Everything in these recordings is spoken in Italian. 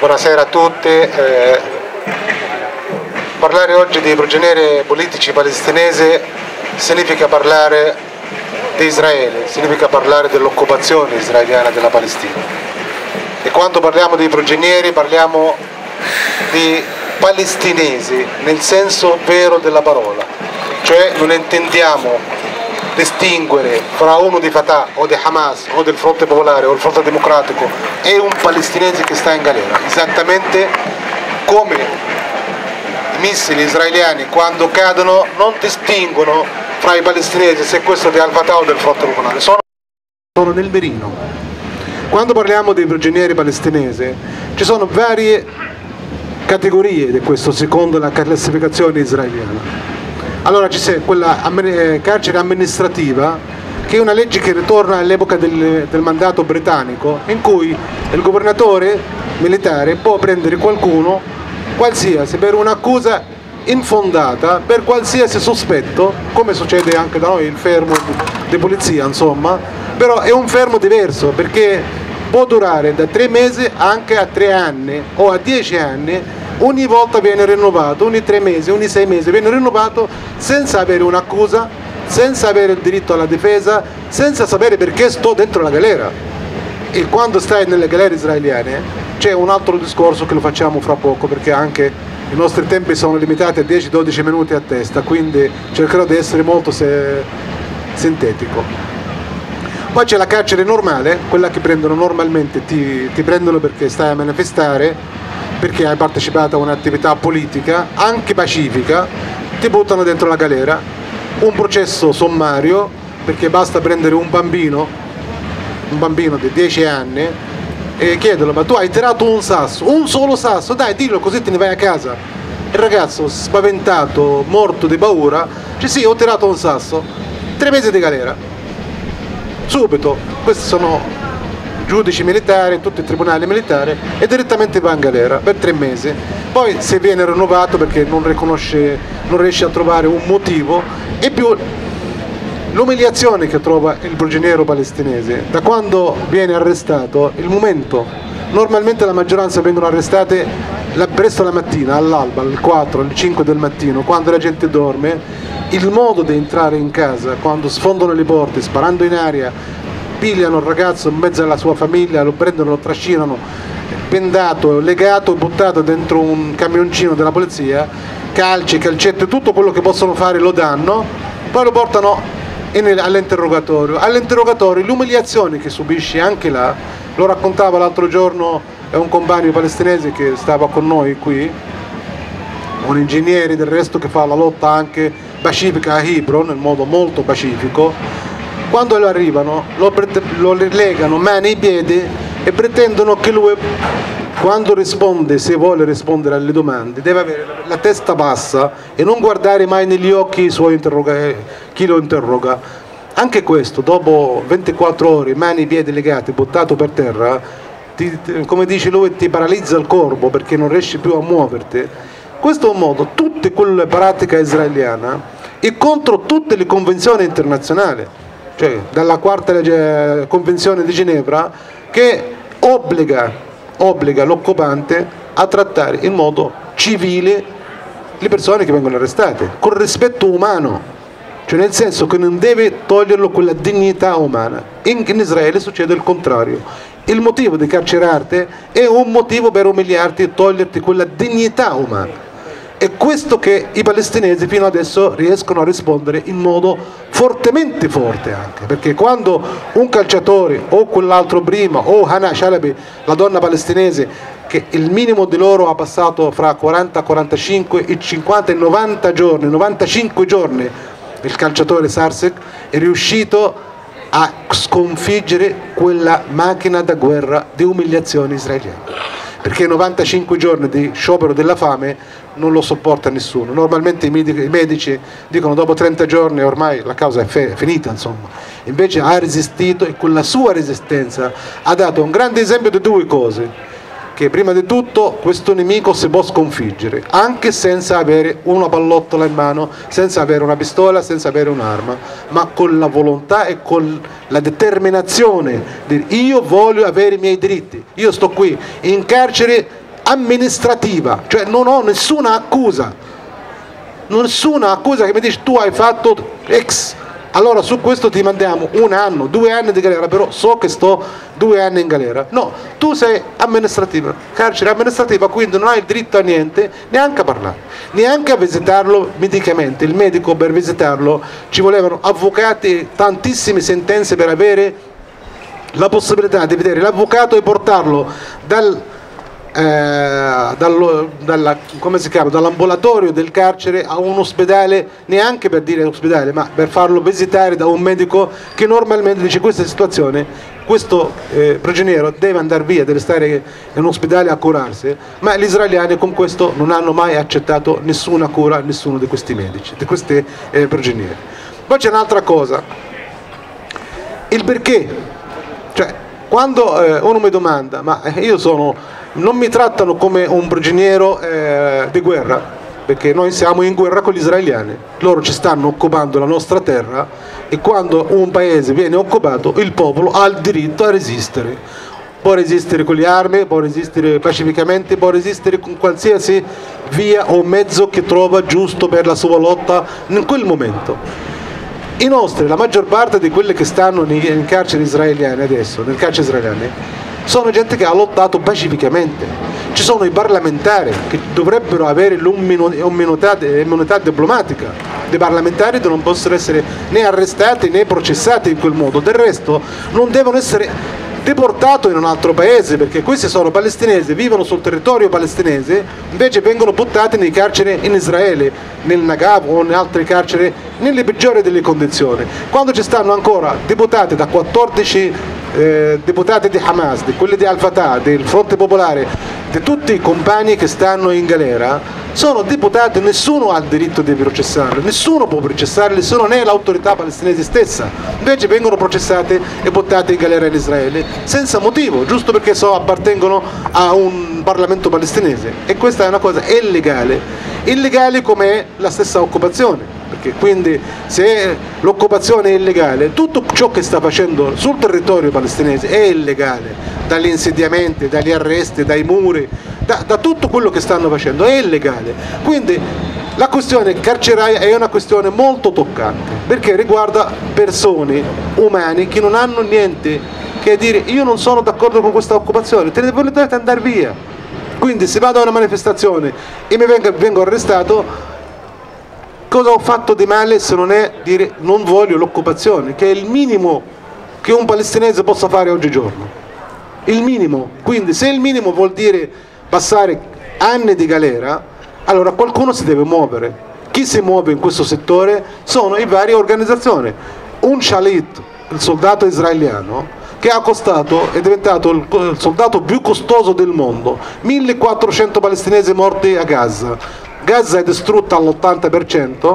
Buonasera a tutti. Parlare oggi di prigionieri politici palestinesi significa parlare di Israele, significa parlare dell'occupazione israeliana della Palestina. E quando parliamo di prigionieri parliamo di palestinesi nel senso vero della parola, cioè non intendiamo distinguere fra uno di Fatah o di Hamas o del Fronte Popolare o del Fronte Democratico e un palestinese che sta in galera, esattamente come i missili israeliani quando cadono non distinguono fra i palestinesi se questo è di Al-Fatah o del Fronte Popolare, sono nel mirino. Quando parliamo dei prigionieri palestinesi ci sono varie categorie di questo secondo la classificazione israeliana. Allora c'è quella carcere amministrativa, che è una legge che ritorna all'epoca del mandato britannico, in cui il governatore militare può prendere qualcuno, qualsiasi, per un'accusa infondata, per qualsiasi sospetto, come succede anche da noi, il fermo di polizia, insomma, però è un fermo diverso, perché può durare da 3 mesi anche a 3 anni o a 10 anni, ogni volta viene rinnovato, ogni 3 mesi, ogni 6 mesi viene rinnovato senza avere un'accusa, senza avere il diritto alla difesa, senza sapere perché sto dentro la galera. E quando stai nelle galere israeliane c'è un altro discorso che lo facciamo fra poco, perché anche i nostri tempi sono limitati a 10-12 minuti a testa, quindi cercherò di essere molto sintetico. Poi c'è la carcere normale, quella che prendono normalmente, ti prendono perché stai a manifestare, perché hai partecipato a un'attività politica, anche pacifica, ti buttano dentro la galera, un processo sommario, perché basta prendere un bambino di 10 anni e chiederlo: ma tu hai tirato un sasso, un solo sasso, dai dillo così te ne vai a casa. Il ragazzo spaventato, morto di paura, dice sì, ho tirato un sasso, 3 mesi di galera, subito. Questi sono giudici militari, tutti i tribunali militari, e direttamente va in galera per 3 mesi. Poi se viene rinnovato perché non riesce a trovare un motivo, e più l'umiliazione che trova il prigioniero palestinese da quando viene arrestato, il momento. Normalmente la maggioranza vengono arrestate presto la mattina, all'alba, alle 4, alle 5 del mattino, quando la gente dorme. Il modo di entrare in casa, quando sfondano le porte, sparando in aria, pigliano il ragazzo in mezzo alla sua famiglia, lo prendono, lo trascinano bendato, legato e buttato dentro un camioncino della polizia, calci, calcetti, tutto quello che possono fare lo danno, poi lo portano all'interrogatorio. All'interrogatorio l'umiliazione che subisce anche là, lo raccontava l'altro giorno un compagno palestinese che stava con noi qui, un ingegnere del resto che fa la lotta anche pacifica a Hebron in modo molto pacifico. Quando lo arrivano lo legano mani e piedi e pretendono che lui, quando risponde, se vuole rispondere alle domande, deve avere la testa bassa e non guardare mai negli occhi i suoi chi lo interroga. Anche questo, dopo 24 ore, mani e piedi legati, buttato per terra, come dice lui, ti paralizza il corpo perché non riesci più a muoverti. Questo è un modo, tutte quelle pratiche israeliana e contro tutte le convenzioni internazionali, cioè dalla 4ª convenzione di Ginevra, che obbliga l'occupante a trattare in modo civile le persone che vengono arrestate, con rispetto umano, cioè nel senso che non deve toglierlo quella dignità umana. In Israele succede il contrario. Il motivo di carcerarti è un motivo per umiliarti e toglierti quella dignità umana. È questo che i palestinesi fino adesso riescono a rispondere in modo fortemente forte, anche perché quando un calciatore o quell'altro prima o Hana Shalabi, la donna palestinese, che il minimo di loro ha passato fra 40, 45 e 50 e 90 giorni, 95 giorni, il calciatore Sarsek è riuscito a sconfiggere quella macchina da guerra di umiliazione israeliana, perché 95 giorni di sciopero della fame non lo sopporta nessuno. Normalmente i medici dicono dopo 30 giorni ormai la causa è finita, insomma. Invece ha resistito, e con la sua resistenza ha dato un grande esempio di 2 cose: che prima di tutto questo nemico si può sconfiggere anche senza avere una pallottola in mano, senza avere una pistola, senza avere un'arma, ma con la volontà e con la determinazione di io voglio avere i miei diritti, io sto qui in carcere amministrativa, cioè non ho nessuna accusa che mi dice tu hai fatto X, allora su questo ti mandiamo 1 anno, 2 anni di galera, però so che sto 2 anni in galera. No, tu sei amministrativa, carcere amministrativa, quindi non hai il diritto a niente, neanche a parlare, neanche a visitarlo medicamente. Il medico per visitarlo ci volevano avvocati, tantissime sentenze per avere la possibilità di vedere l'avvocato e portarlo dall'ambulatorio del carcere a un ospedale, neanche per dire ospedale, ma per farlo visitare da un medico che normalmente dice questa situazione, questo prigioniero deve andare via, deve stare in un ospedale a curarsi, ma gli israeliani con questo non hanno mai accettato nessuna cura a nessuno di questi medici, di questi prigionieri. Poi c'è un'altra cosa, il perché, cioè quando uno mi domanda ma non mi trattano come un prigioniero di guerra, perché noi siamo in guerra con gli israeliani, loro ci stanno occupando la nostra terra e quando un paese viene occupato il popolo ha il diritto a resistere, può resistere con le armi, può resistere pacificamente, può resistere con qualsiasi via o mezzo che trova giusto per la sua lotta in quel momento. I nostri, la maggior parte di quelli che stanno nei carceri israeliani adesso, nel carcere israeliano, sono gente che ha lottato pacificamente. Ci sono i parlamentari che dovrebbero avere l'immunità diplomatica. I parlamentari non possono essere né arrestati né processati in quel modo. Del resto non devono essere deportati in un altro paese, perché questi sono palestinesi, vivono sul territorio palestinese, invece vengono buttati nei carceri in Israele, nel Negev o in altre carceri, nelle peggiori delle condizioni. Quando ci stanno ancora deputati da 14 deputati di Hamas, di quelli di Al-Fatah, del Fronte Popolare, di tutti i compagni che stanno in galera, sono deputati, nessuno ha il diritto di processarli, nessuno può processarli, se non è l'autorità palestinese stessa. Invece vengono processati e buttati in galera in Israele senza motivo, giusto perché appartengono a un Parlamento palestinese, e questa è una cosa illegale come la stessa occupazione. Perché quindi se l'occupazione è illegale, tutto ciò che sta facendo sul territorio palestinese è illegale, dagli insediamenti, dagli arresti, dai muri, da tutto quello che stanno facendo è illegale. Quindi la questione carceraria è una questione molto toccante, perché riguarda persone umane che non hanno niente che dire io non sono d'accordo con questa occupazione, te ne volete andare via. Quindi se vado a una manifestazione e vengo arrestato, cosa ho fatto di male se non è dire non voglio l'occupazione, che è il minimo che un palestinese possa fare oggigiorno, il minimo. Quindi se il minimo vuol dire passare anni di galera, allora qualcuno si deve muovere. Chi si muove in questo settore sono le varie organizzazioni. Un Shalit, il soldato israeliano, che è diventato il soldato più costoso del mondo, 1400 palestinesi morti a Gaza. Gaza è distrutta all'80%,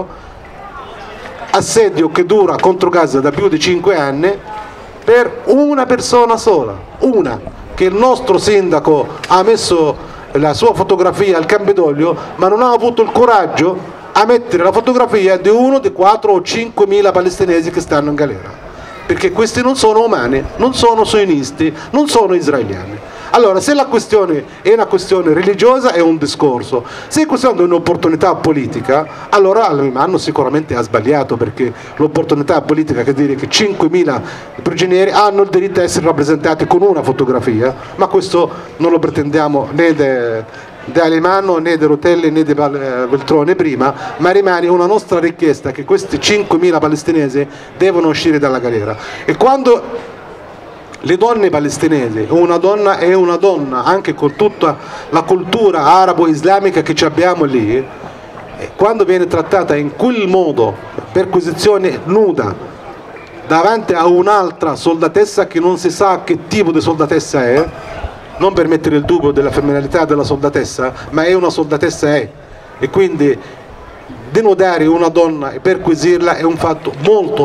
assedio che dura contro Gaza da più di 5 anni per una persona sola, una, che il nostro sindaco ha messo la sua fotografia al Campidoglio, ma non ha avuto il coraggio a mettere la fotografia di uno di 4 o 5 mila palestinesi che stanno in galera, perché questi non sono umani, non sono sionisti, non sono israeliani. Allora, se la questione è una questione religiosa è un discorso, se è questione di un'opportunità politica, allora Al-Iman sicuramente ha sbagliato, perché l'opportunità politica che dire che 5.000 prigionieri hanno il diritto a essere rappresentati con una fotografia, ma questo non lo pretendiamo né di Al-Iman né di Rutelli né di Veltroni prima, ma rimane una nostra richiesta che questi 5.000 palestinesi devono uscire dalla galera. E quando le donne palestinesi, una donna è una donna, anche con tutta la cultura arabo-islamica che abbiamo lì, quando viene trattata in quel modo, perquisizione nuda, davanti a un'altra soldatessa che non si sa che tipo di soldatessa è, non per mettere il dubbio della femminilità della soldatessa, ma è una soldatessa e quindi denudare una donna e perquisirla è un fatto molto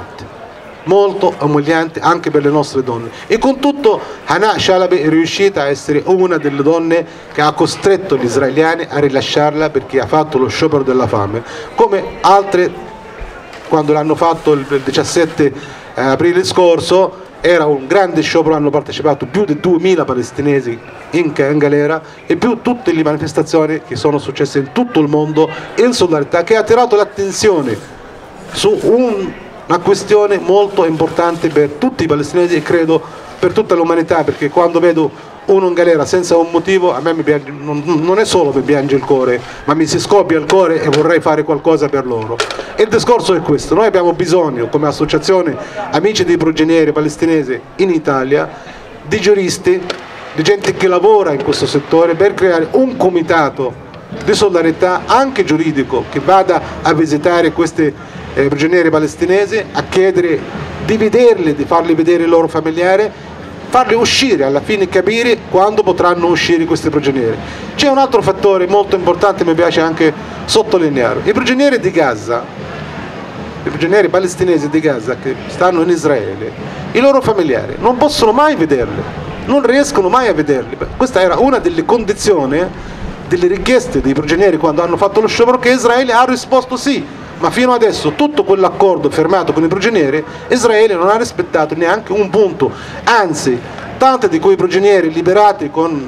umiliante anche per le nostre donne. E con tutto Hana Shalabi è riuscita a essere una delle donne che ha costretto gli israeliani a rilasciarla, perché ha fatto lo sciopero della fame, come altre quando l'hanno fatto il 17 aprile scorso, era un grande sciopero, hanno partecipato più di 2000 palestinesi in galera, e più tutte le manifestazioni che sono successe in tutto il mondo in solidarietà, che ha attirato l'attenzione su una questione molto importante per tutti i palestinesi e credo per tutta l'umanità, perché quando vedo uno in galera senza un motivo, a me non è solo mi piange il cuore, ma mi si scoppia il cuore e vorrei fare qualcosa per loro. E il discorso è questo: noi abbiamo bisogno, come associazione Amici dei Prigionieri Palestinesi in Italia, di giuristi, di gente che lavora in questo settore, per creare un comitato di solidarietà anche giuridico che vada a visitare questi prigionieri palestinesi, a chiedere di vederli, di farli vedere i loro familiari, farli uscire, alla fine capire quando potranno uscire questi prigionieri. C'è un altro fattore molto importante, mi piace anche sottolineare: i prigionieri di Gaza, i prigionieri palestinesi di Gaza che stanno in Israele, i loro familiari non possono mai vederli, non riescono mai a vederli. Questa era una delle condizioni, delle richieste dei prigionieri quando hanno fatto lo sciopero, che Israele ha risposto sì. Ma fino adesso tutto quell'accordo firmato con i prigionieri, Israele non ha rispettato neanche un punto, anzi tanti di quei prigionieri liberati con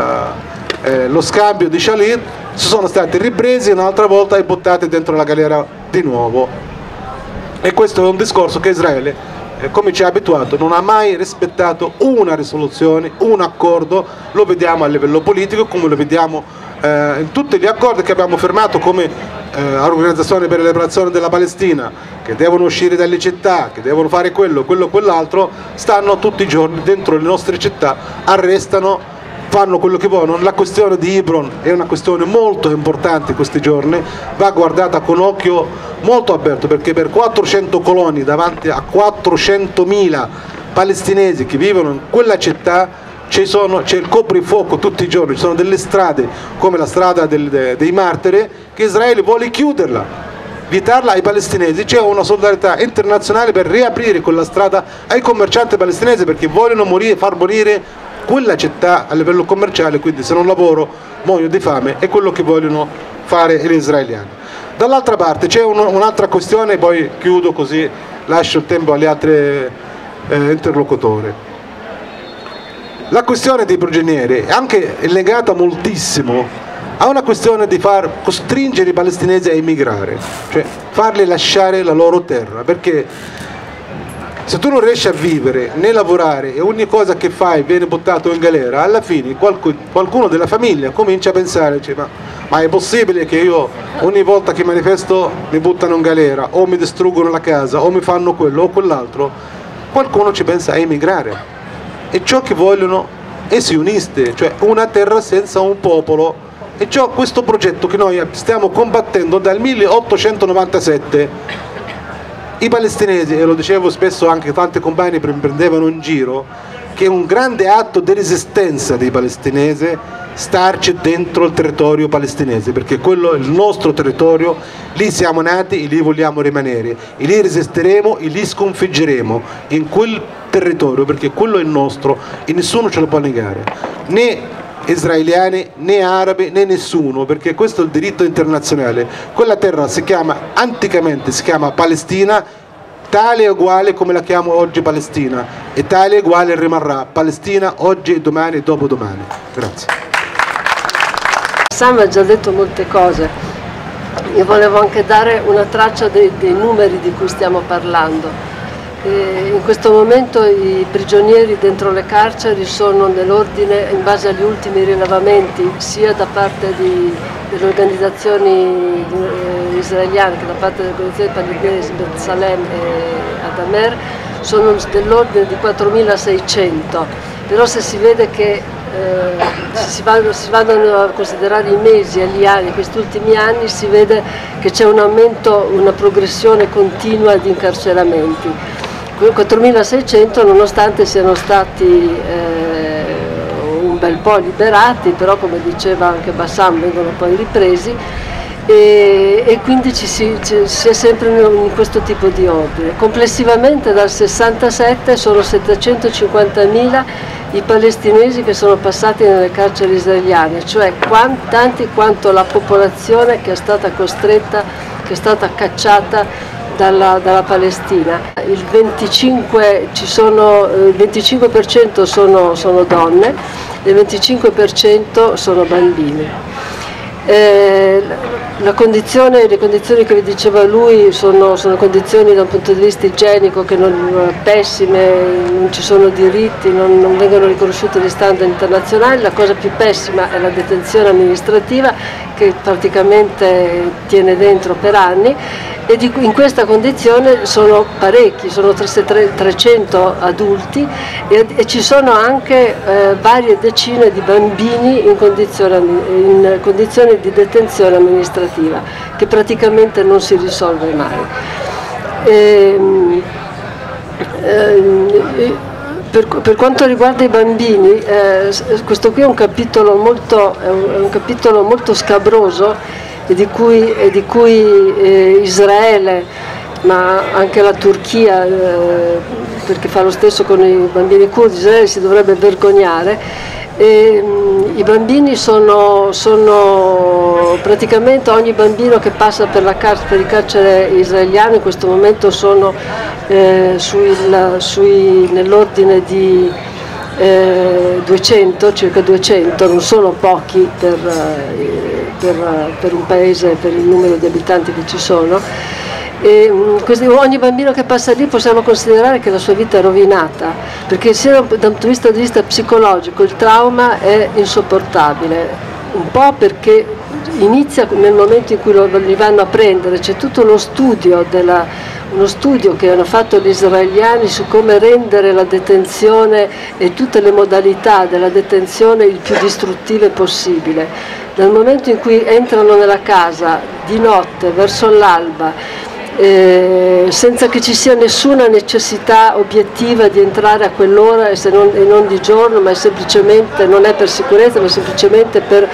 lo scambio di Shalit sono stati ripresi un'altra volta e buttati dentro la galera di nuovo. E questo è un discorso che Israele, come ci ha abituato, non ha mai rispettato una risoluzione, un accordo. Lo vediamo a livello politico, come lo vediamo in tutti gli accordi che abbiamo firmato come Organizzazione per la Liberazione della Palestina, che devono uscire dalle città, che devono fare quello, quell'altro, stanno tutti i giorni dentro le nostre città, arrestano, fanno quello che vogliono. La questione di Hebron è una questione molto importante in questi giorni, va guardata con occhio molto aperto, perché per 400 coloni davanti a 400.000 palestinesi che vivono in quella città c'è il coprifuoco tutti i giorni, ci sono delle strade come la strada dei martiri che Israele vuole chiuderla, vietarla ai palestinesi. C'è una solidarietà internazionale per riaprire quella strada ai commercianti palestinesi, perché vogliono far morire quella città a livello commerciale, quindi se non lavoro muoiono di fame, è quello che vogliono fare gli israeliani. Dall'altra parte c'è un'altra questione, poi chiudo così lascio il tempo agli altri interlocutori. La questione dei prigionieri è anche legata moltissimo a una questione di far costringere i palestinesi a emigrare, cioè farli lasciare la loro terra, perché se tu non riesci a vivere né lavorare e ogni cosa che fai viene buttato in galera, alla fine qualcuno della famiglia comincia a pensare, ma è possibile che io ogni volta che manifesto mi buttano in galera, o mi distruggono la casa, o mi fanno quello o quell'altro? Qualcuno ci pensa a emigrare. E ciò che vogliono è sioniste, cioè una terra senza un popolo. E questo progetto che noi stiamo combattendo dal 1897. I palestinesi, e lo dicevo spesso anche tanti compagni mi prendevano in giro, che è un grande atto di resistenza dei palestinesi starci dentro il territorio palestinese, perché quello è il nostro territorio, lì siamo nati e lì vogliamo rimanere, e lì resisteremo e lì sconfiggeremo in quel territorio, perché quello è il nostro e nessuno ce lo può negare, né israeliani né arabi né nessuno, perché questo è il diritto internazionale. Quella terra anticamente si chiama Palestina, tale e uguale come la chiamo oggi Palestina, e tale e uguale rimarrà Palestina oggi, domani e dopodomani. Grazie. Sam ha già detto molte cose, io volevo anche dare una traccia dei numeri di cui stiamo parlando. In questo momento i prigionieri dentro le carceri sono nell'ordine, in base agli ultimi rilevamenti, sia da parte delle organizzazioni israeliane che da parte delle organizzazioni palestinesi B'Tselem e Adamer, sono dell'ordine di 4.600, però se si vede che si vanno a considerare i mesi e gli anni, questi ultimi anni, si vede che c'è un aumento, una progressione continua di incarceramenti. 4.600 nonostante siano stati un bel po' liberati, però come diceva anche Bassam vengono poi ripresi e quindi si è sempre in questo tipo di ordine. Complessivamente dal 67 sono 750.000 i palestinesi che sono passati nelle carceri israeliane, cioè tanti quanto la popolazione che è stata costretta, che è stata cacciata dalla Palestina. Il 25% sono donne e il 25% sono bambini. Le condizioni che vi diceva lui sono condizioni dal punto di vista igienico che pessime, non ci sono diritti, non vengono riconosciuti gli standard internazionali. La cosa più pessima è la detenzione amministrativa che praticamente tiene dentro per anni, e in questa condizione sono parecchi, sono 300 adulti e ci sono anche varie decine di bambini in condizioni di detenzione amministrativa che praticamente non si risolve mai. Per quanto riguarda i bambini, questo qui è un capitolo molto scabroso e di cui Israele, ma anche la Turchia, perché fa lo stesso con i bambini curdi, Israele si dovrebbe vergognare. I bambini sono praticamente ogni bambino che passa per il carcere israeliano in questo momento sono nell'ordine di 200, circa 200, non sono pochi per un paese, per il numero di abitanti che ci sono. Ogni bambino che passa lì possiamo considerare che la sua vita è rovinata, perché sia da un punto di vista psicologico il trauma è insopportabile, un po' perché inizia nel momento in cui li vanno a prendere, c'è tutto uno studio che hanno fatto gli israeliani su come rendere la detenzione e tutte le modalità della detenzione il più distruttive possibile. Dal momento in cui entrano nella casa di notte, verso l'alba, senza che ci sia nessuna necessità obiettiva di entrare a quell'ora e non di giorno, ma semplicemente, non è per sicurezza, ma semplicemente per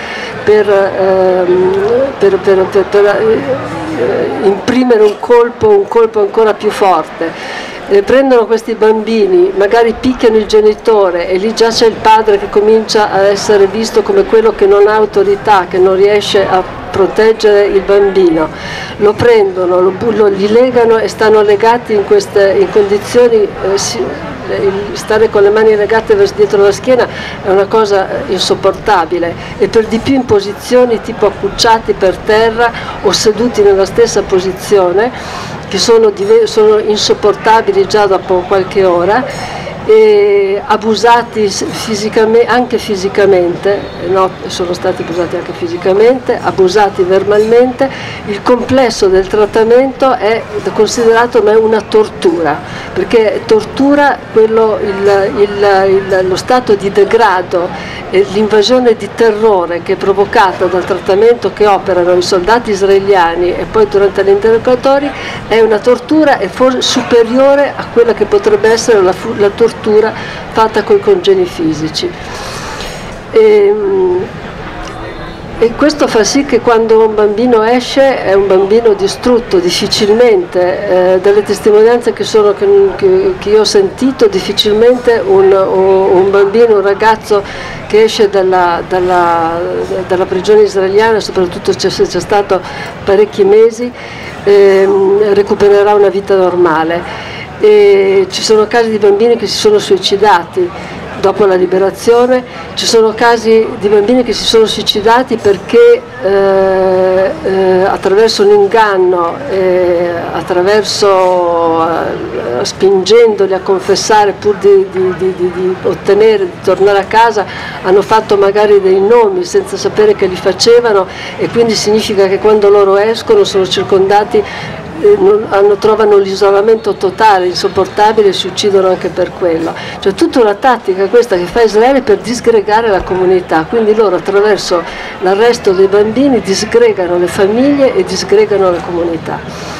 imprimere un colpo ancora più forte. Prendono questi bambini, magari picchiano il genitore e lì già c'è il padre che comincia a essere visto come quello che non ha autorità, che non riesce a proteggere il bambino. Lo prendono, li legano e stanno legati in condizioni, stare con le mani legate dietro la schiena è una cosa insopportabile, e per di più in posizioni tipo accucciati per terra o seduti nella stessa posizione, che sono insopportabili già dopo qualche ora, e abusati anche fisicamente, no, sono stati abusati anche fisicamente, abusati verbalmente. Il complesso del trattamento è considerato una tortura, perché tortura lo stato di degrado e l'invasione di terrore che è provocata dal trattamento che operano i soldati israeliani e poi durante gli interrogatori è una tortura superiore a quella che potrebbe essere la tortura fatta con i congeni fisici. E questo fa sì che quando un bambino esce è un bambino distrutto, difficilmente, dalle testimonianze che io ho sentito, difficilmente un bambino, un ragazzo che esce dalla prigione israeliana, soprattutto c'è stato parecchi mesi, recupererà una vita normale. E ci sono casi di bambini che si sono suicidati dopo la liberazione, ci sono casi di bambini che si sono suicidati perché attraverso un inganno, spingendoli a confessare pur di tornare a casa, hanno fatto magari dei nomi senza sapere che li facevano, e quindi significa che quando loro escono sono circondati, trovano l'isolamento totale, insopportabile, e si uccidono anche per quello. Cioè tutta una tattica questa che fa Israele per disgregare la comunità, quindi loro attraverso l'arresto dei bambini disgregano le famiglie e disgregano la comunità.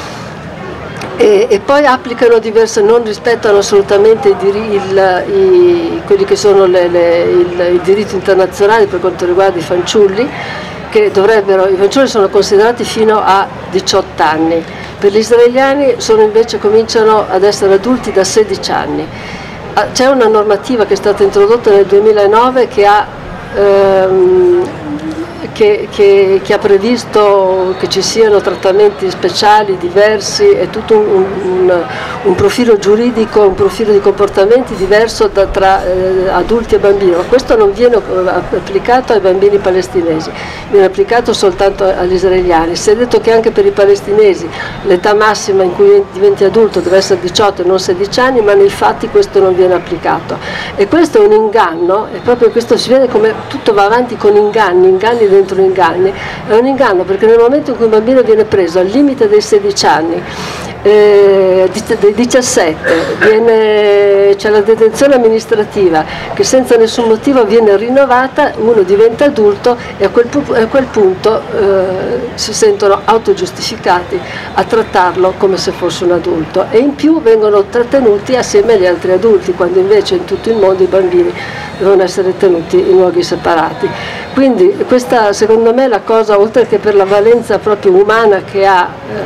E poi applicano non rispettano assolutamente quelli che sono i diritti internazionali per quanto riguarda i fanciulli, i fanciulli sono considerati fino a 18 anni. Per gli israeliani cominciano ad essere adulti da 16 anni. C'è una normativa che è stata introdotta nel 2009 che ha che ha previsto che ci siano trattamenti speciali, diversi, è tutto un profilo giuridico, un profilo di comportamenti diverso tra adulti e bambini, ma questo non viene applicato ai bambini palestinesi, viene applicato soltanto agli israeliani. Si è detto che anche per i palestinesi l'età massima in cui diventi adulto deve essere 18 e non 16 anni, ma nei fatti questo non viene applicato, e questo è un inganno, e proprio questo si vede come tutto va avanti con inganni dentro inganni. È un inganno perché nel momento in cui un bambino viene preso al limite dei 16 anni, dei 17, c'è la detenzione amministrativa che senza nessun motivo viene rinnovata, uno diventa adulto e a quel punto si sentono autogiustificati a trattarlo come se fosse un adulto, e in più vengono trattenuti assieme agli altri adulti, quando invece in tutto il mondo i bambini devono essere tenuti in luoghi separati. Quindi questa, secondo me, è la cosa, oltre che per la valenza proprio umana che ha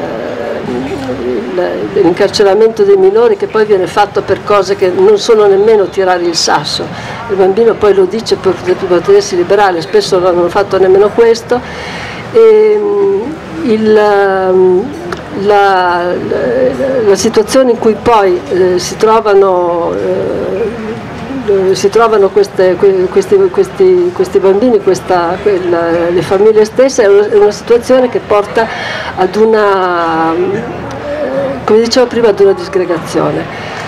l'incarceramento dei minori, che poi viene fatto per cose che non sono nemmeno tirare il sasso, il bambino poi lo dice per potersi liberare, spesso non hanno fatto nemmeno questo, e la situazione in cui poi si trovano questi bambini, le famiglie stesse, è una situazione che porta ad una, come dicevo prima, ad una disgregazione.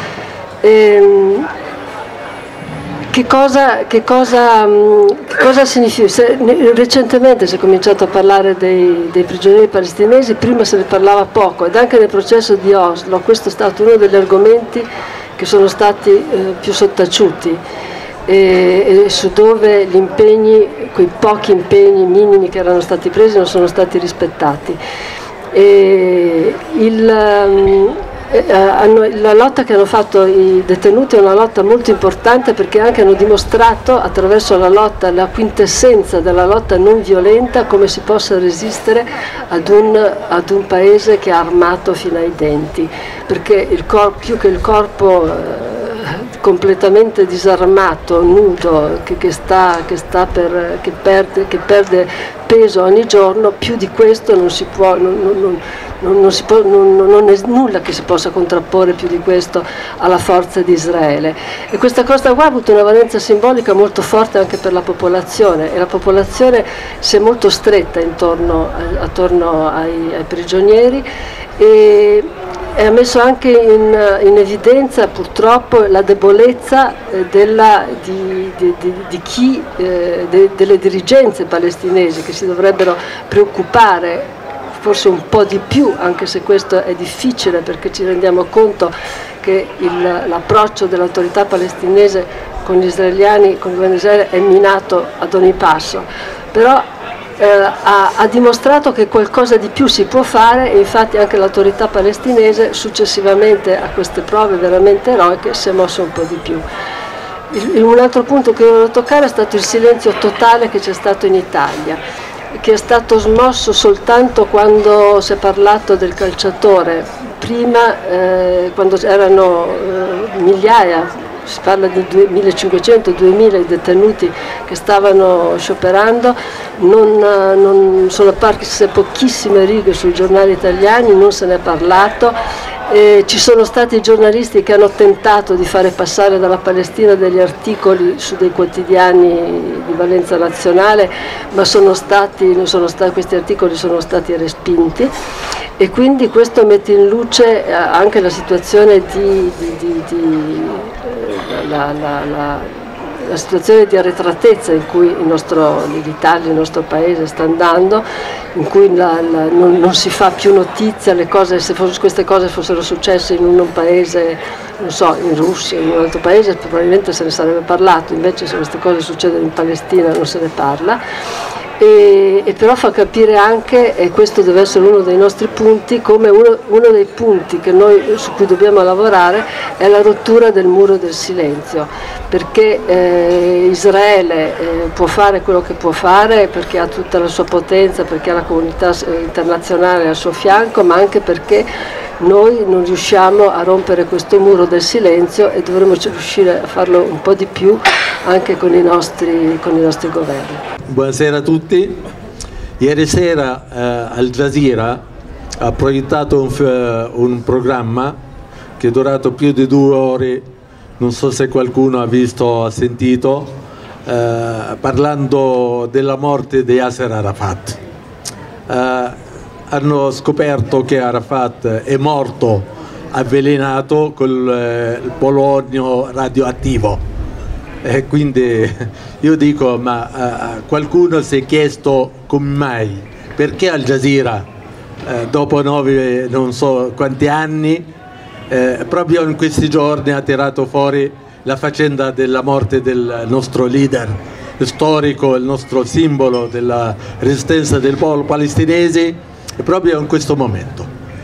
Che cosa significa? Recentemente si è cominciato a parlare dei prigionieri palestinesi, prima se ne parlava poco, ed anche nel processo di Oslo questo è stato uno degli argomenti che sono stati più sottaciuti, e su dove gli impegni, quei pochi impegni minimi che erano stati presi, non sono stati rispettati. La lotta che hanno fatto i detenuti è una lotta molto importante, perché anche hanno dimostrato attraverso la lotta, la quintessenza della lotta non violenta, come si possa resistere ad un paese che è armato fino ai denti, perché più che il corpo completamente disarmato, nudo, che perde peso ogni giorno, più di questo non si può, non è nulla che si possa contrapporre più di questo alla forza di Israele. E questa cosa qua ha avuto una valenza simbolica molto forte anche per la popolazione, e la popolazione si è molto stretta attorno ai prigionieri, e ha messo anche in evidenza purtroppo la debolezza delle dirigenze palestinesi, che si dovrebbero preoccupare forse un po' di più, anche se questo è difficile, perché ci rendiamo conto che l'approccio dell'autorità palestinese con gli israeliani, con il governo di Israele, è minato ad ogni passo, però ha dimostrato che qualcosa di più si può fare, e infatti anche l'autorità palestinese successivamente a queste prove veramente eroiche si è mossa un po' di più. Un altro punto che volevo toccare è stato il silenzio totale che c'è stato in Italia, che è stato smosso soltanto quando si è parlato del calciatore. Prima, quando erano migliaia, si parla di 1500-2000 detenuti che stavano scioperando, sono apparse pochissime righe sui giornali italiani, non se ne è parlato. Ci sono stati giornalisti che hanno tentato di fare passare dalla Palestina degli articoli su dei quotidiani di valenza nazionale, ma questi articoli sono stati respinti, e quindi questo mette in luce anche la situazione la situazione di arretratezza in cui l'Italia, il nostro paese sta andando, in cui non si fa più notizia. Se queste cose fossero successe in un paese, non so, in Russia, in un altro paese, probabilmente se ne sarebbe parlato, invece se queste cose succedono in Palestina non se ne parla. E però fa capire anche, e questo deve essere uno dei nostri punti, come uno dei punti su cui dobbiamo lavorare è la rottura del muro del silenzio, perché Israele può fare quello che può fare, perché ha tutta la sua potenza, perché ha la comunità internazionale al suo fianco, ma anche perché noi non riusciamo a rompere questo muro del silenzio, e dovremmo riuscire a farlo un po' di più anche con i nostri governi. Buonasera a tutti. Ieri sera Al Jazeera ha proiettato un programma che è durato più di 2 ore, non so se qualcuno ha visto o ha sentito, parlando della morte di Yasser Arafat. Hanno scoperto che Arafat è morto avvelenato col polonio radioattivo. Quindi io dico, ma qualcuno si è chiesto come mai, perché Al Jazeera dopo 9 non so quanti anni proprio in questi giorni ha tirato fuori la faccenda della morte del nostro leader storico, il nostro simbolo della resistenza del popolo palestinese, proprio in questo momento.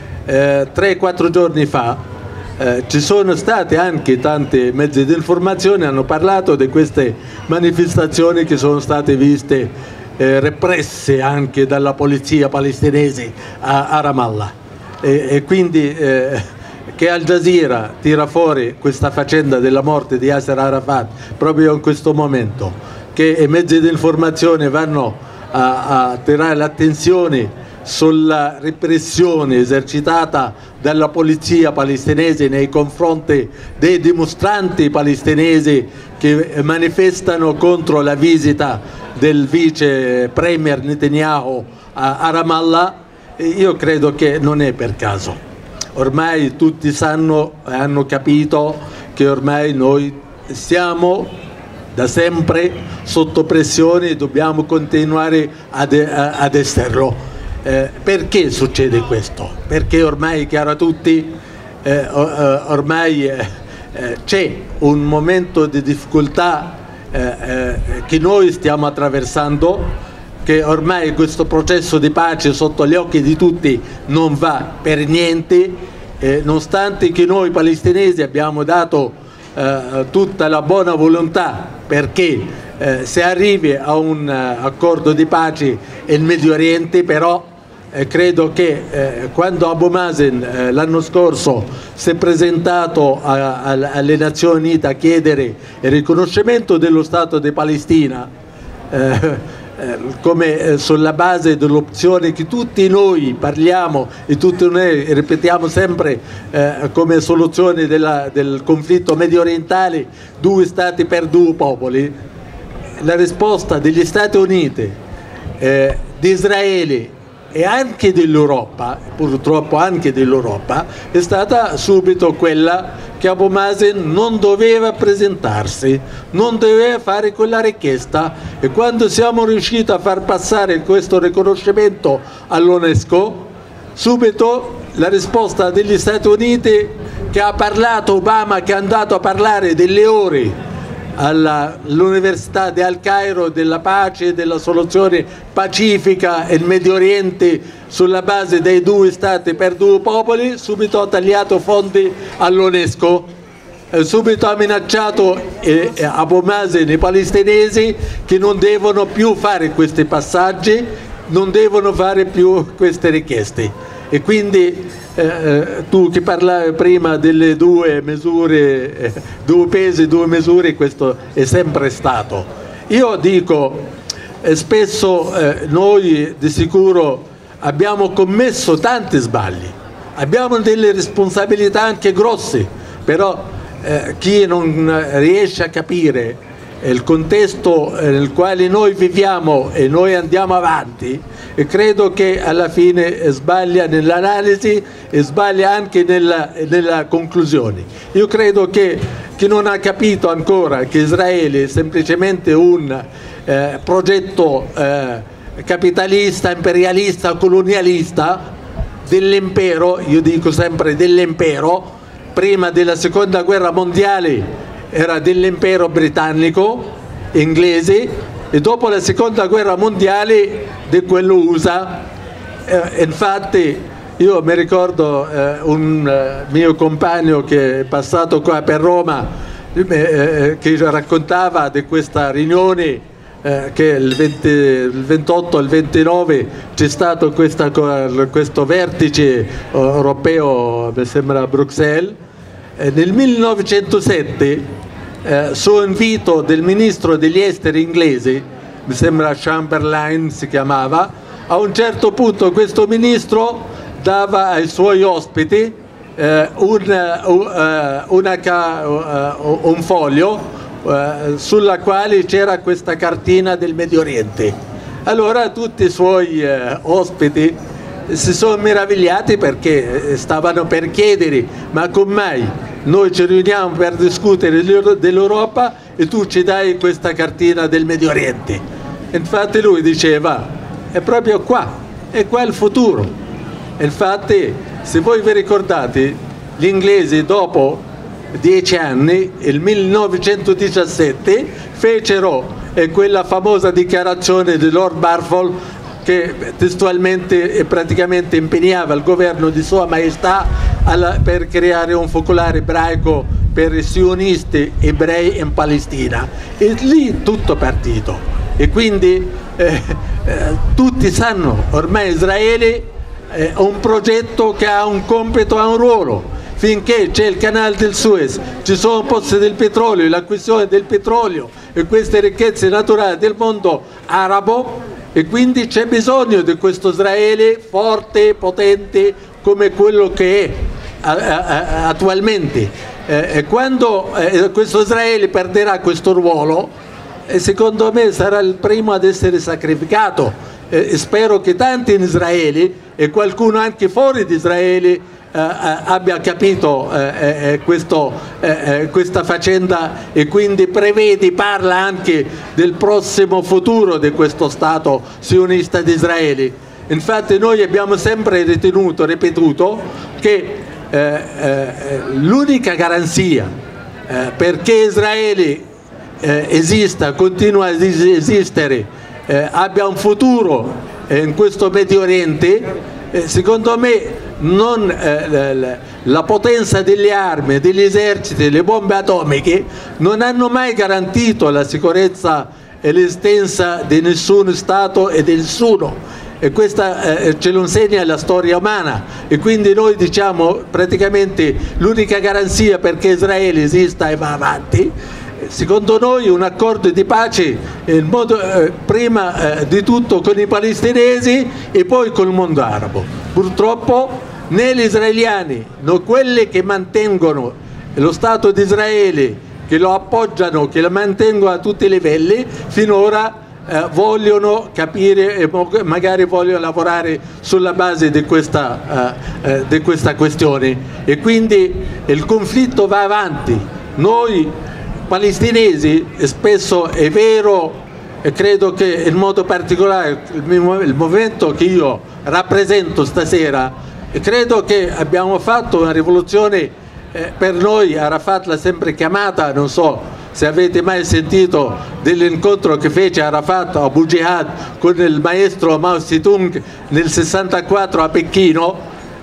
3-4 giorni fa ci sono state anche tanti mezzi di informazione, hanno parlato di queste manifestazioni che sono state viste represse anche dalla polizia palestinese a Ramallah, e quindi che Al Jazeera tira fuori questa faccenda della morte di Yasser Arafat proprio in questo momento, che i mezzi di informazione vanno a tirare l'attenzione sulla repressione esercitata dalla polizia palestinese nei confronti dei dimostranti palestinesi che manifestano contro la visita del vice premier Netanyahu a Ramallah. Io credo che non è per caso. Ormai tutti sanno e hanno capito che ormai noi siamo da sempre sotto pressione e dobbiamo continuare ad esserlo. Perché succede questo? Perché ormai è chiaro a tutti, ormai c'è un momento di difficoltà che noi stiamo attraversando, che ormai questo processo di pace sotto gli occhi di tutti non va per niente, nonostante che noi palestinesi abbiamo dato tutta la buona volontà perché si arrivi a un accordo di pace in Medio Oriente, però credo che quando Abu Mazen l'anno scorso si è presentato alle Nazioni Unite a chiedere il riconoscimento dello Stato di Palestina come sulla base dell'opzione che tutti noi parliamo e tutti noi ripetiamo sempre come soluzione del conflitto medio orientale, 2 stati per 2 popoli, la risposta degli Stati Uniti, di Israele e anche dell'Europa, purtroppo anche dell'Europa, è stata subito quella che Abu Mazen non doveva presentarsi, non doveva fare quella richiesta, e quando siamo riusciti a far passare questo riconoscimento all'UNESCO, subito la risposta degli Stati Uniti, che ha parlato Obama, che è andato a parlare delle ore all'Università di Al Cairo della pace e della soluzione pacifica in Medio Oriente sulla base dei 2 stati per 2 popoli, subito ha tagliato fondi all'UNESCO, subito ha minacciato Abu Mazen e i palestinesi che non devono più fare questi passaggi, non devono fare più queste richieste. E quindi tu che parlavi prima delle 2 misure, 2 pesi, 2 misure, questo è sempre stato. Io dico, spesso noi di sicuro abbiamo commesso tanti sbagli, abbiamo delle responsabilità anche grosse, però chi non riesce a capire il contesto nel quale noi viviamo e noi andiamo avanti, e credo che alla fine sbaglia nell'analisi e sbaglia anche nella conclusione. Io credo che chi non ha capito ancora che Israele è semplicemente un progetto capitalista, imperialista, colonialista dell'impero, io dico sempre dell'impero, prima della seconda guerra mondiale era dell'impero britannico, inglese, e dopo la seconda guerra mondiale di quello USA. Infatti io mi ricordo un mio compagno che è passato qua per Roma che raccontava di questa riunione che il 28 e il 29 c'è stato questo vertice europeo, mi sembra a Bruxelles. Nel 1907 su invito del ministro degli esteri inglese, mi sembra Chamberlain si chiamava, A un certo punto questo ministro dava ai suoi ospiti un foglio sulla quale c'era questa cartina del Medio Oriente. Allora tutti i suoi ospiti si sono meravigliati, perché stavano per chiedere: ma come mai noi ci riuniamo per discutere dell'Europa e tu ci dai questa cartina del Medio Oriente? Infatti lui diceva: è proprio qua, è qua il futuro. Infatti, se voi vi ricordate, gli inglesi dopo 10 anni, il 1917, fecero quella famosa dichiarazione di Lord Balfour, che testualmente e praticamente impegnava il governo di Sua Maestà per creare un focolare ebraico per i sionisti ebrei in Palestina, e lì tutto partito. E quindi tutti sanno ormai Israele è un progetto che ha un compito, ha un ruolo. Finché c'è il canale del Suez, ci sono pozzi del petrolio, l'acquisizione del petrolio e queste ricchezze naturali del mondo arabo, e quindi c'è bisogno di questo Israele forte, potente, come quello che è attualmente. Quando questo Israele perderà questo ruolo, secondo me sarà il primo ad essere sacrificato. Spero che tanti in Israele e qualcuno anche fuori di Israele abbia capito questa faccenda, e quindi parla anche del prossimo futuro di questo Stato sionista di Israele. Infatti noi abbiamo sempre ripetuto che l'unica garanzia perché Israele esista, continua ad esistere, abbia un futuro in questo Medio Oriente, secondo me non la potenza delle armi, degli eserciti, le bombe atomiche non hanno mai garantito la sicurezza e l'esistenza di nessun Stato e di nessuno, e questa ce lo insegna la storia umana. E quindi noi diciamo praticamente l'unica garanzia perché Israele esista e va avanti, secondo noi, un accordo di pace prima di tutto con i palestinesi e poi con il mondo arabo. Purtroppo né gli israeliani né quelli che mantengono lo Stato di Israele, che lo appoggiano, che lo mantengono a tutti i livelli, finora vogliono capire e magari vogliono lavorare sulla base di questa questione, e quindi il conflitto va avanti. Noi palestinesi, spesso è vero, e credo che in modo particolare il movimento che io rappresento stasera, credo che abbiamo fatto una rivoluzione. Per noi Arafat l'ha sempre chiamata, non so se avete mai sentito dell'incontro che fece Arafat a Abu Jihad con il maestro Mao Zedong nel 64 a Pechino.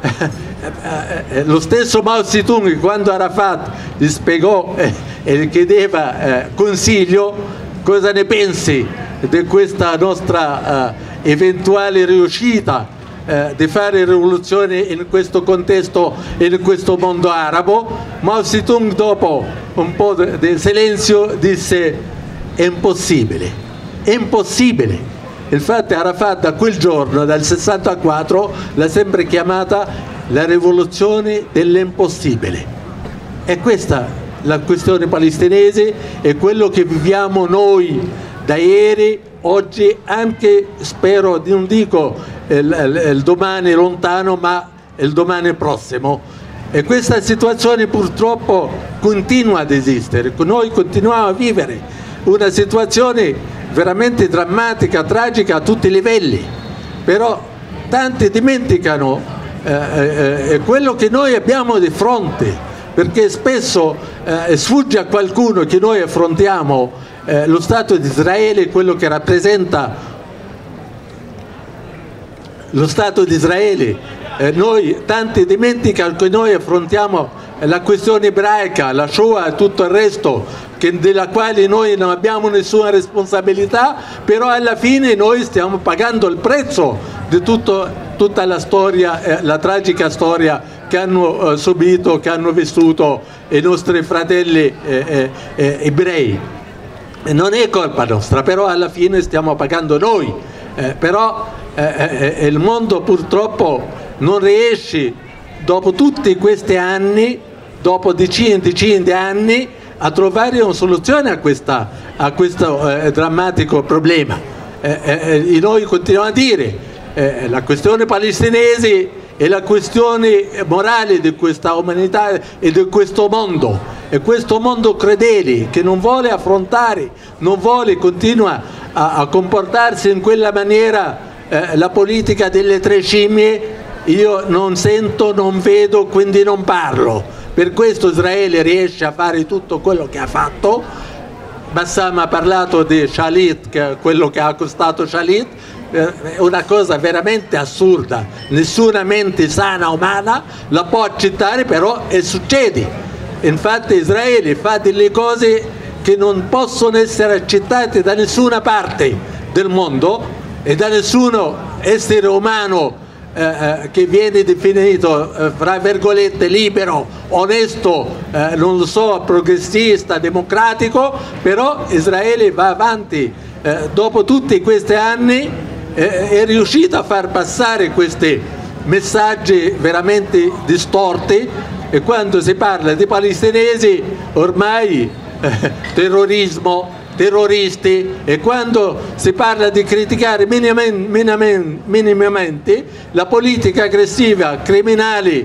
Lo stesso Mao Zedong, quando Arafat gli spiegò e gli chiedeva consiglio, cosa ne pensi di questa nostra eventuale riuscita di fare rivoluzione in questo contesto e in questo mondo arabo, Mao Zedong, dopo un po' di silenzio, disse: è impossibile, è impossibile. Infatti Arafat da quel giorno, dal 64, l'ha sempre chiamata la rivoluzione dell'impossibile. E questa la questione palestinese, è quello che viviamo noi da ieri, oggi, anche spero, non dico il domani lontano, ma il domani prossimo. E questa situazione purtroppo continua ad esistere. Noi continuiamo a vivere una situazione veramente drammatica, tragica a tutti i livelli, però tanti dimenticano quello che noi abbiamo di fronte, perché spesso sfugge a qualcuno che noi affrontiamo lo Stato di Israele, quello che rappresenta lo Stato di Israele. Tanti dimenticano che noi affrontiamo la questione ebraica, la Shoah e tutto il resto, della quale noi non abbiamo nessuna responsabilità, però alla fine noi stiamo pagando il prezzo di tutta la storia, la tragica storia che hanno subito, che hanno vissuto i nostri fratelli ebrei. Non è colpa nostra, però alla fine stiamo pagando noi. Però il mondo purtroppo non riesce, dopo tutti questi anni, dopo decine di anni, a trovare una soluzione a questo drammatico problema. Noi continuiamo a dire la questione palestinese è la questione morale di questa umanità e di questo mondo, e questo mondo crudele che non vuole affrontare, non vuole, continua a comportarsi in quella maniera, la politica delle tre scimmie. Io non sento, non vedo, quindi non parlo. Per questo Israele riesce a fare tutto quello che ha fatto. Bassam ha parlato di Shalit, quello che ha costato Shalit, è una cosa veramente assurda, nessuna mente sana umana la può accettare, però succede. Infatti Israele fa delle cose che non possono essere accettate da nessuna parte del mondo e da nessuno essere umano che viene definito fra virgolette libero, onesto, non lo so, progressista, democratico. Però Israele va avanti, dopo tutti questi anni è riuscito a far passare questi messaggi veramente distorti, e quando si parla di palestinesi ormai terrorismo, terroristi, e quando si parla di criticare minimamente la politica aggressiva, criminale,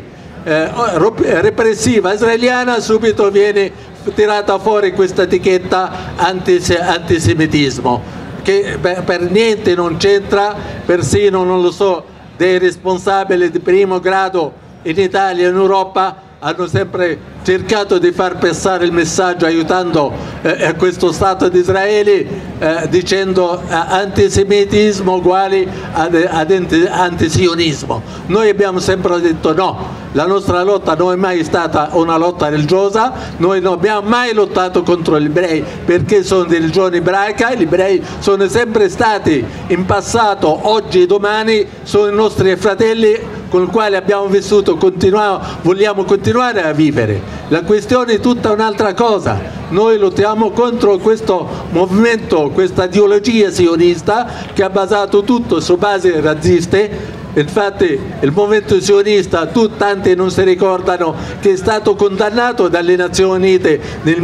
repressiva israeliana, subito viene tirata fuori questa etichetta antisemitismo, che per niente non c'entra. Persino, non lo so, dei responsabili di primo grado in Italia e in Europa hanno sempre cercato di far passare il messaggio aiutando questo Stato di Israele, dicendo antisemitismo uguale ad antisionismo. Noi abbiamo sempre detto no, la nostra lotta non è mai stata una lotta religiosa, noi non abbiamo mai lottato contro gli ebrei perché sono di religione ebraica. Gli ebrei sono sempre stati in passato, oggi e domani sono i nostri fratelli con i quali abbiamo vissuto, vogliamo continuare a vivere. La questione è tutta un'altra cosa. Noi lottiamo contro questo movimento, questa ideologia sionista che ha basato tutto su basi razziste. Infatti il movimento sionista, tanti non si ricordano che è stato condannato dalle Nazioni Unite nel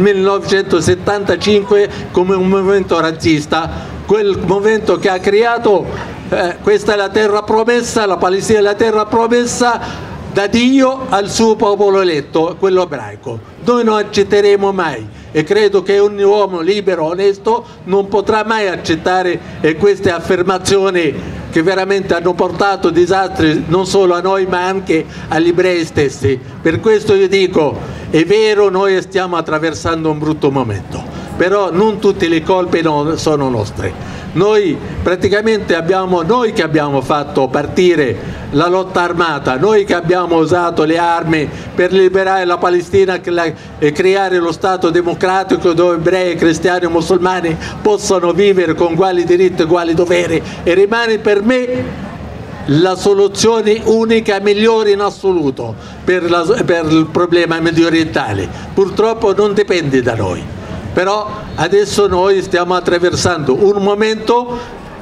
1975 come un movimento razzista, quel movimento che ha creato questa è la terra promessa, la Palestina è la terra promessa da Dio al suo popolo eletto, quello ebraico. Noi non accetteremo mai, e credo che un uomo libero, onesto, non potrà mai accettare queste affermazioni che veramente hanno portato disastri non solo a noi ma anche agli ebrei stessi. Per questo io dico, è vero, noi stiamo attraversando un brutto momento, però non tutte le colpe sono nostre. Noi praticamente noi che abbiamo fatto partire la lotta armata, noi che abbiamo usato le armi per liberare la Palestina e creare lo Stato democratico dove ebrei, cristiani e musulmani possono vivere con uguali diritti e uguali doveri, e rimane per me la soluzione unica, migliore in assoluto per il problema mediorientale. Purtroppo non dipende da noi. Però adesso noi stiamo attraversando un momento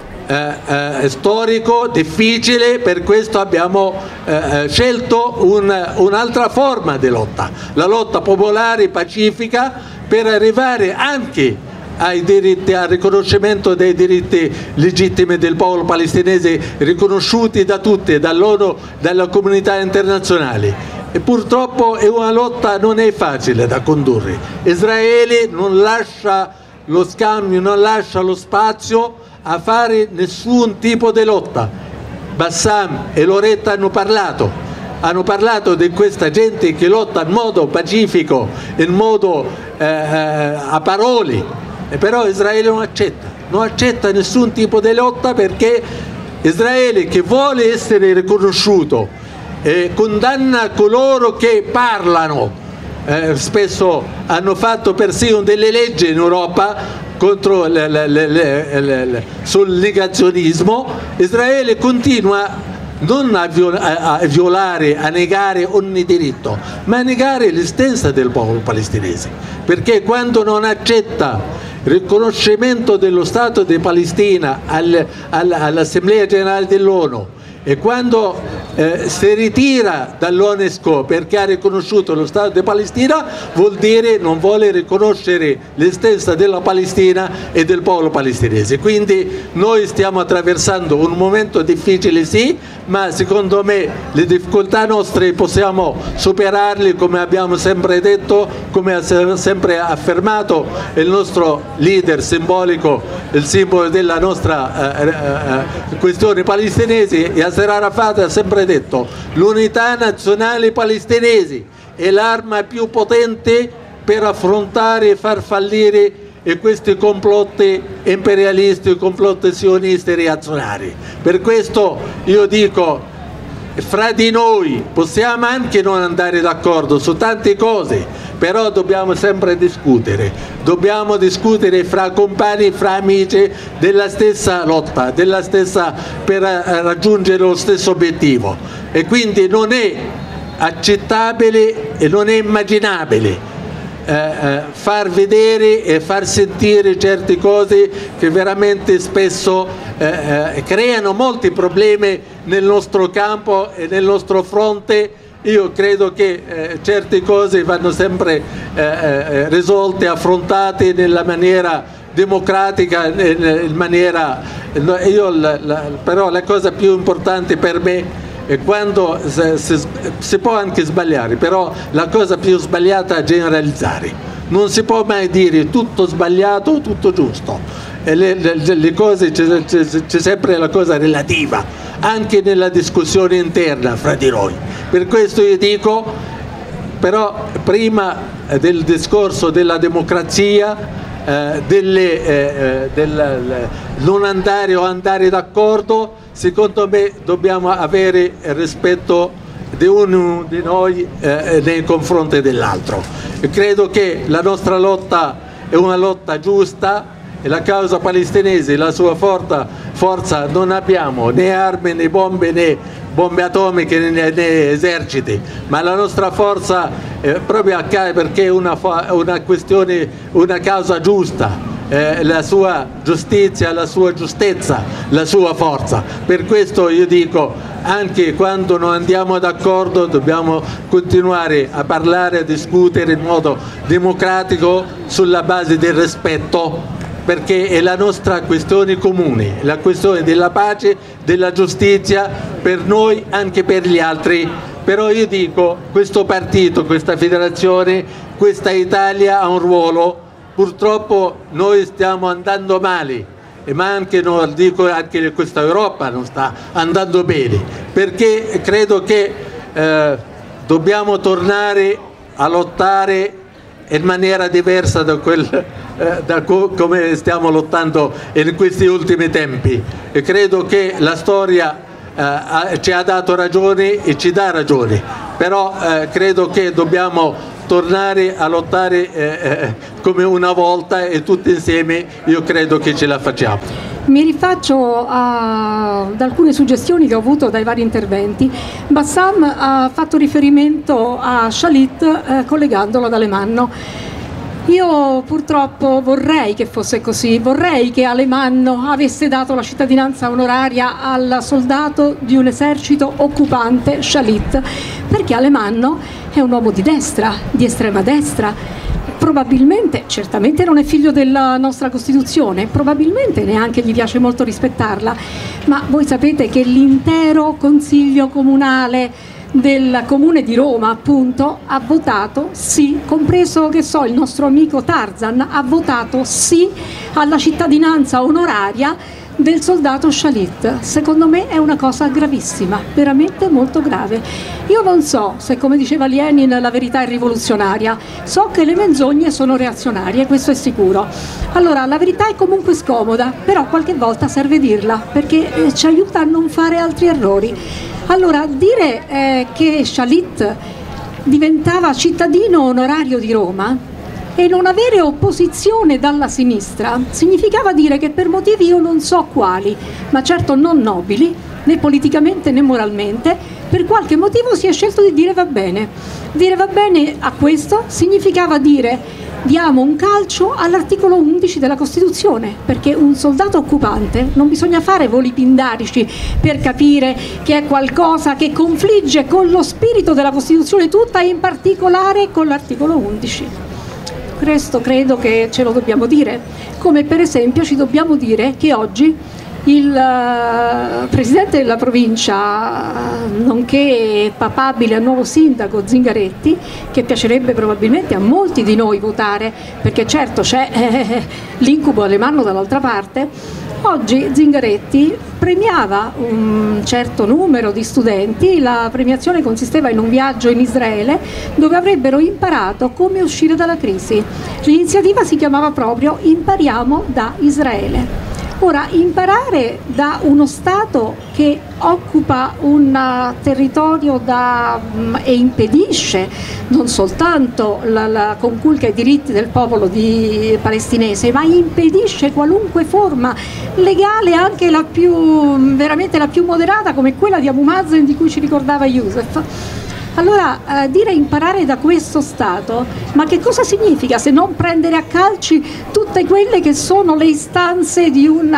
storico difficile, per questo abbiamo scelto un'altra forma di lotta, la lotta popolare pacifica, per arrivare anche ai diritti, al riconoscimento dei diritti legittimi del popolo palestinese, riconosciuti da tutti, dall'ONU, dalla comunità internazionale. E purtroppo è una lotta non è facile da condurre. Israele non lascia lo scambio, non lascia lo spazio a fare nessun tipo di lotta. Bassam e Loretta hanno parlato di questa gente che lotta in modo pacifico, in modo a parole, però Israele non accetta nessun tipo di lotta, perché Israele, che vuole essere riconosciuto, condanna coloro che parlano. Spesso hanno fatto persino delle leggi in Europa contro sul negazionismo. Israele continua non a violare, a negare ogni diritto, ma a negare l'esistenza del popolo palestinese, perché quando non accetta riconoscimento dello Stato di Palestina all'Assemblea Generale dell'ONU, e quando si ritira dall'UNESCO perché ha riconosciuto lo Stato di Palestina, vuol dire non vuole riconoscere l'esistenza della Palestina e del popolo palestinese. Quindi noi stiamo attraversando un momento difficile, sì, ma secondo me le difficoltà nostre possiamo superarle, come abbiamo sempre detto, come ha sempre affermato il nostro leader simbolico, il simbolo della nostra questione palestinese. Yasser Arafat ha sempre detto: l'unità nazionale palestinese è l'arma più potente per affrontare e far fallire questi complotti imperialisti, complotti sionisti reazionari. Per questo io dico, fra di noi possiamo anche non andare d'accordo su tante cose, però dobbiamo sempre discutere, dobbiamo discutere fra compagni, fra amici della stessa lotta, per raggiungere lo stesso obiettivo. E quindi non è accettabile e non è immaginabile far vedere e far sentire certe cose che veramente spesso creano molti problemi nel nostro campo e nel nostro fronte. Io credo che certe cose vanno sempre risolte, affrontate nella maniera democratica, in maniera, però la cosa più importante per me è quando si può anche sbagliare, però la cosa più sbagliata è generalizzare. Non si può mai dire tutto sbagliato o tutto giusto. Le cose, c'è sempre la cosa relativa, anche nella discussione interna fra di noi. Per questo io dico, però, prima del discorso della democrazia, non andare o andare d'accordo, secondo me dobbiamo avere rispetto di uno di noi nei confronti dell'altro. Credo che la nostra lotta è una lotta giusta, e la causa palestinese, la sua forza, non abbiamo né armi né bombe atomiche né eserciti, ma la nostra forza proprio perché è una questione, una causa giusta. La sua giustizia, la sua giustezza, la sua forza. Per questo io dico, anche quando non andiamo d'accordo dobbiamo continuare a parlare, a discutere in modo democratico sulla base del rispetto, perché è la nostra questione comune, la questione della pace, della giustizia per noi, anche per gli altri. Però io dico, questo partito, questa federazione, questa Italia ha un ruolo. Purtroppo noi stiamo andando male, ma anche questa Europa non sta andando bene, perché credo che dobbiamo tornare a lottare in maniera diversa da come stiamo lottando in questi ultimi tempi. E credo che la storia ci ha dato ragione e ci dà ragione, però credo che dobbiamo tornare a lottare come una volta, e tutti insieme io credo che ce la facciamo. Mi rifaccio ad alcune suggestioni che ho avuto dai vari interventi. Bassam ha fatto riferimento a Shalit collegandolo ad Alemanno. Io purtroppo vorrei che fosse così, vorrei che Alemanno avesse dato la cittadinanza onoraria al soldato di un esercito occupante, Shalit, perché Alemanno è un uomo di destra, di estrema destra. Probabilmente, certamente non è figlio della nostra Costituzione, probabilmente neanche gli piace molto rispettarla, ma voi sapete che l'intero Consiglio Comunale del Comune di Roma, appunto, ha votato sì, compreso, che so, il nostro amico Tarzan, ha votato sì alla cittadinanza onoraria del soldato Shalit. Secondo me è una cosa gravissima, veramente molto grave. Io non so se, come diceva Lenin, la verità è rivoluzionaria, so che le menzogne sono reazionarie, questo è sicuro. Allora, la verità è comunque scomoda, però qualche volta serve dirla, perché ci aiuta a non fare altri errori. Allora, dire che Shalit diventava cittadino onorario di Roma e non avere opposizione dalla sinistra significava dire che per motivi io non so quali, ma certo non nobili, né politicamente né moralmente, per qualche motivo si è scelto di dire va bene. Dire va bene a questo significava dire diamo un calcio all'articolo 11 della Costituzione, perché un soldato occupante non bisogna fare voli pindarici per capire che è qualcosa che confligge con lo spirito della Costituzione tutta e in particolare con l'articolo 11. Questo credo che ce lo dobbiamo dire, come per esempio ci dobbiamo dire che oggi il presidente della provincia, nonché papabile al nuovo sindaco Zingaretti, che piacerebbe probabilmente a molti di noi votare, perché certo c'è l'incubo Alemanno dall'altra parte, oggi Zingaretti premiava un certo numero di studenti. La premiazione consisteva in un viaggio in Israele dove avrebbero imparato come uscire dalla crisi. L'iniziativa si chiamava proprio Impariamo da Israele. Ora, imparare da uno Stato che occupa un territorio e impedisce non soltanto la conculca ai diritti del popolo palestinese, ma impedisce qualunque forma legale, anche veramente la più moderata, come quella di Abu Mazen di cui ci ricordava Youssef. Allora, dire imparare da questo Stato, ma che cosa significa se non prendere a calci tutte quelle che sono le istanze di un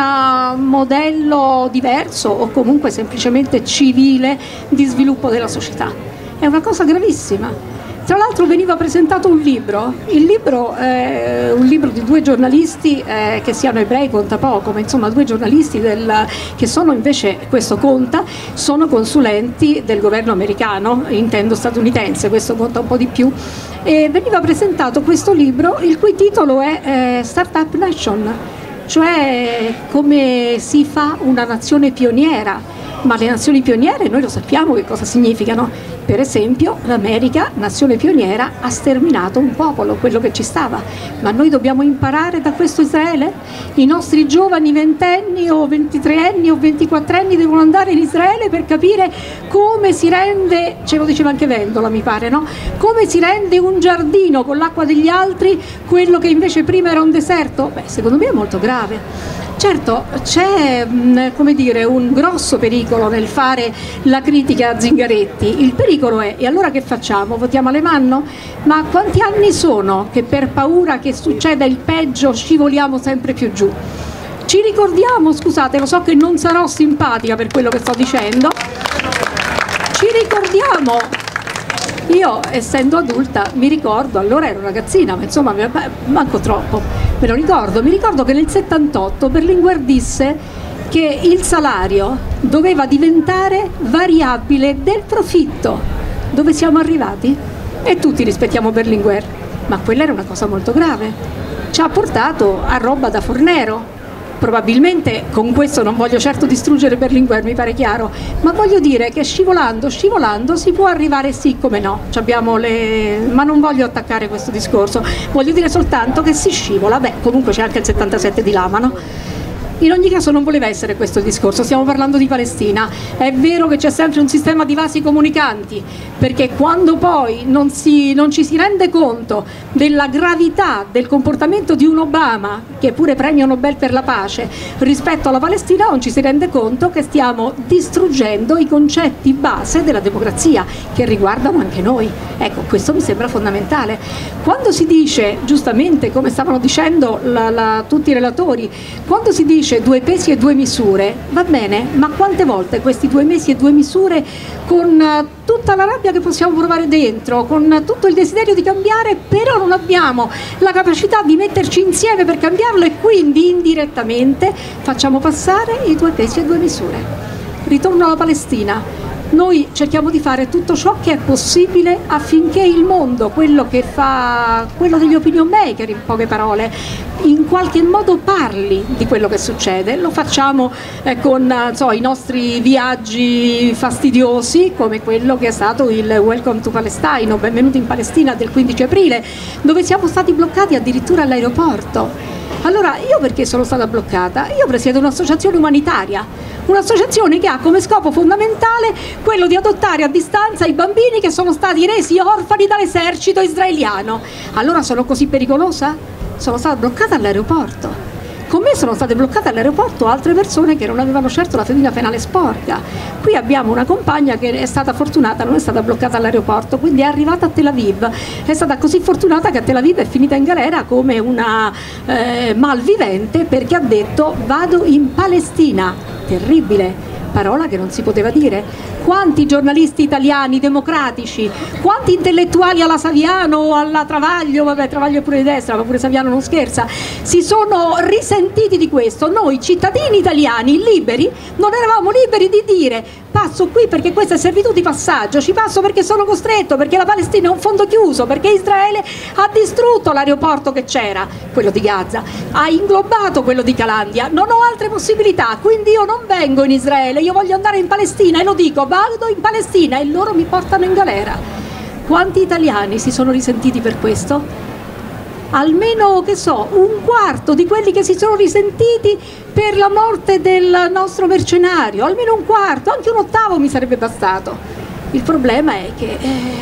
modello diverso o comunque semplicemente civile di sviluppo della società? È una cosa gravissima. Tra l'altro veniva presentato un libro, il libro è un libro di due giornalisti che siano ebrei conta poco, ma insomma due giornalisti che sono invece, questo conta, sono consulenti del governo americano, intendo statunitense, questo conta un po' di più, e veniva presentato questo libro il cui titolo è Startup Nation, cioè come si fa una nazione pioniera. Ma le nazioni pioniere noi lo sappiamo che cosa significano. Per esempio l'America, nazione pioniera, ha sterminato un popolo, quello che ci stava. Ma noi dobbiamo imparare da questo Israele? I nostri giovani ventenni o 23enni o 24enni devono andare in Israele per capire come si rende, ce lo diceva anche Vendola mi pare, no? Come si rende un giardino con l'acqua degli altri quello che invece prima era un deserto? Beh, secondo me è molto grave. Certo, c'è come dire, un grosso pericolo nel fare la critica a Zingaretti. Il pericolo è, e allora che facciamo? Votiamo Alemanno? Ma quanti anni sono che per paura che succeda il peggio scivoliamo sempre più giù? Ci ricordiamo, scusate, lo so che non sarò simpatica per quello che sto dicendo, ci ricordiamo, io essendo adulta mi ricordo, allora ero ragazzina, ma insomma manco troppo, me lo ricordo, mi ricordo che nel 78 Berlinguer disse che il salario doveva diventare variabile del profitto. Dove siamo arrivati? E tutti rispettiamo Berlinguer, ma quella era una cosa molto grave, ci ha portato a roba da fornero. Probabilmente con questo non voglio certo distruggere Berlinguer, mi pare chiaro, ma voglio dire che scivolando si può arrivare sì come no, ma non voglio attaccare questo discorso, voglio dire soltanto che si scivola, beh comunque c'è anche il 77 di Lama, no? In ogni caso non voleva essere questo il discorso, stiamo parlando di Palestina. È vero che c'è sempre un sistema di vasi comunicanti, perché quando poi non ci si rende conto della gravità del comportamento di un Obama, che è pure premio Nobel per la pace, rispetto alla Palestina, non ci si rende conto che stiamo distruggendo i concetti base della democrazia, che riguardano anche noi. Ecco, questo mi sembra fondamentale. Quando si dice, giustamente, come stavano dicendo tutti i relatori, quando si dice due pesi e due misure, va bene, ma quante volte questi due pesi e due misure, con tutta la rabbia che possiamo provare dentro, con tutto il desiderio di cambiare, però non abbiamo la capacità di metterci insieme per cambiarlo e quindi indirettamente facciamo passare i due pesi e due misure. Ritorno alla Palestina. Noi cerchiamo di fare tutto ciò che è possibile affinché il mondo, quello degli opinion maker in poche parole, in qualche modo parli di quello che succede. Lo facciamo con i nostri viaggi fastidiosi, come quello che è stato il Welcome to Palestine, o Benvenuti in Palestina del 15 aprile, dove siamo stati bloccati addirittura all'aeroporto. Allora, io perché sono stata bloccata? Io presiedo un'associazione umanitaria, un'associazione che ha come scopo fondamentale quello di adottare a distanza i bambini che sono stati resi orfani dall'esercito israeliano. Allora sono così pericolosa? Sono stata bloccata all'aeroporto. Con me sono state bloccate all'aeroporto altre persone che non avevano certo la fedina penale sporca. Qui abbiamo una compagna che è stata fortunata, non è stata bloccata all'aeroporto, quindi è arrivata a Tel Aviv. È stata così fortunata che a Tel Aviv è finita in galera come una malvivente, perché ha detto vado in Palestina. Terribile, parola che non si poteva dire. Quanti giornalisti italiani democratici, quanti intellettuali alla Saviano o alla Travaglio, vabbè, Travaglio è pure di destra, ma pure Saviano non scherza, si sono risentiti di questo. Noi cittadini italiani liberi non eravamo liberi di dire passo qui perché questa è servitù di passaggio, ci passo perché sono costretto, perché la Palestina è un fondo chiuso, perché Israele ha distrutto l'aeroporto che c'era, quello di Gaza, ha inglobato quello di Calandia, non ho altre possibilità, quindi io non vengo in Israele, io voglio andare in Palestina e lo dico, vado in Palestina, e loro mi portano in galera. Quanti italiani si sono risentiti per questo? Almeno, che so, un quarto di quelli che si sono risentiti per la morte del nostro mercenario, almeno un quarto, anche un ottavo mi sarebbe bastato. Il problema è che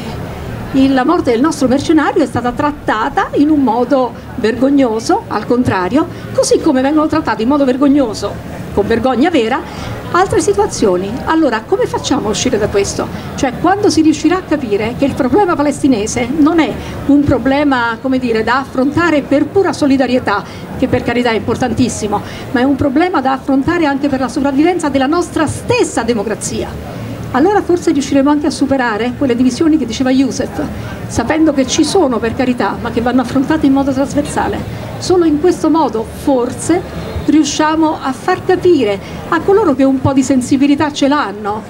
la morte del nostro mercenario è stata trattata in un modo vergognoso, al contrario, così come vengono trattati in modo vergognoso, con vergogna vera, altre situazioni. Allora, come facciamo a uscire da questo? Cioè, quando si riuscirà a capire che il problema palestinese non è un problema, come dire, da affrontare per pura solidarietà, che per carità è importantissimo, ma è un problema da affrontare anche per la sopravvivenza della nostra stessa democrazia, allora forse riusciremo anche a superare quelle divisioni che diceva Youssef, sapendo che ci sono, per carità, ma che vanno affrontate in modo trasversale. Solo in questo modo, forse, riusciamo a far capire a coloro che un po' di sensibilità ce l'hanno,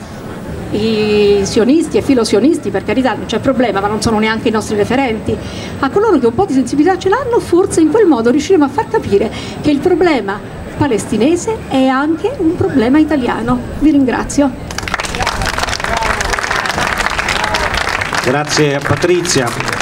i sionisti e filosionisti, per carità, non c'è problema, ma non sono neanche i nostri referenti, a coloro che un po' di sensibilità ce l'hanno, forse in quel modo riusciremo a far capire che il problema palestinese è anche un problema italiano. Vi ringrazio. Grazie a Patrizia.